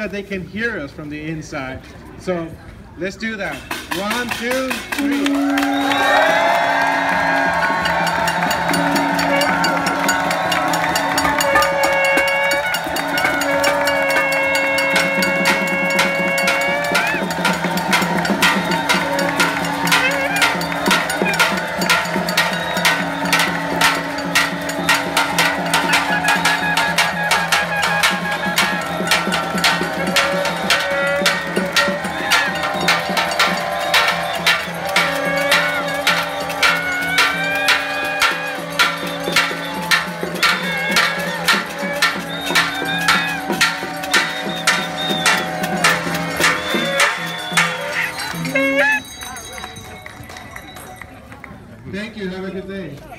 that they can hear us from the inside. So let's do that. 1, 2, 3. Thank you. Have a good day.